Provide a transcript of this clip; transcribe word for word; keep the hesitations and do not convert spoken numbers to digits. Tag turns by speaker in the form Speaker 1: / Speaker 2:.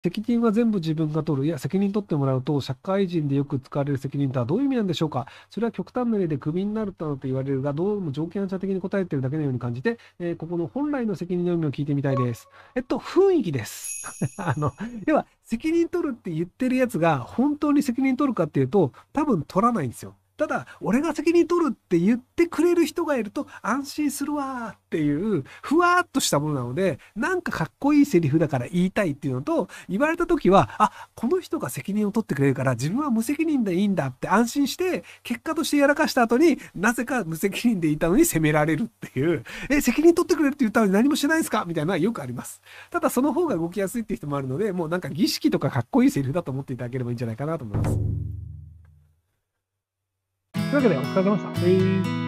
Speaker 1: 責任は全部自分が取る。いや、責任取ってもらうと、社会人でよく使われる責任とはどういう意味なんでしょうか。それは極端な例でクビになると言われるが、どうも条件反射的に答えているだけのように感じて、えーここの本来の責任の意味を聞いてみたいです。えっと、雰囲気です。あの、要は、責任取るって言ってるやつが、本当に責任取るかっていうと、多分取らないんですよ。ただ、俺が責任取るって言ってくれる人がいると安心するわーっていう、ふわーっとしたものなので、なんかかっこいいセリフだから言いたいっていうのと、言われた時は、あ、この人が責任を取ってくれるから自分は無責任でいいんだって安心して、結果としてやらかした後になぜか無責任でいたのに責められるっていう、え、責任取ってくれるって言ったのに何もしないんですかみたいなのはよくあります。ただその方が動きやすいっていう人もあるので、もうなんか儀式とかかっこいいセリフだと思っていただければいいんじゃないかなと思います。というわけでお疲れ様でした。えー